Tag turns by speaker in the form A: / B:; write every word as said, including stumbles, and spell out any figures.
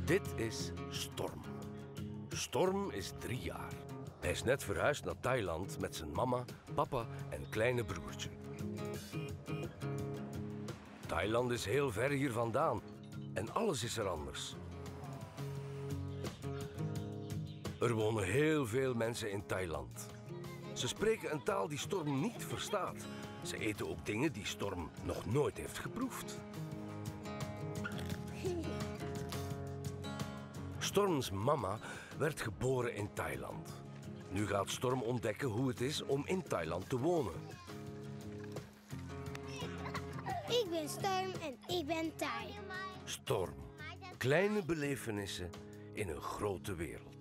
A: Dit is Storm. Storm is drie jaar. Hij is net verhuisd naar Thailand met zijn mama, papa en kleine broertje. Thailand is heel ver hier vandaan en alles is er anders. Er wonen heel veel mensen in Thailand. Ze spreken een taal die Storm niet verstaat. Ze eten ook dingen die Storm nog nooit heeft geproefd. Storms mama werd geboren in Thailand. Nu gaat Storm ontdekken hoe het is om in Thailand te wonen.
B: Ik ben Storm en ik ben Thai.
A: Storm. Kleine belevenissen in een grote wereld.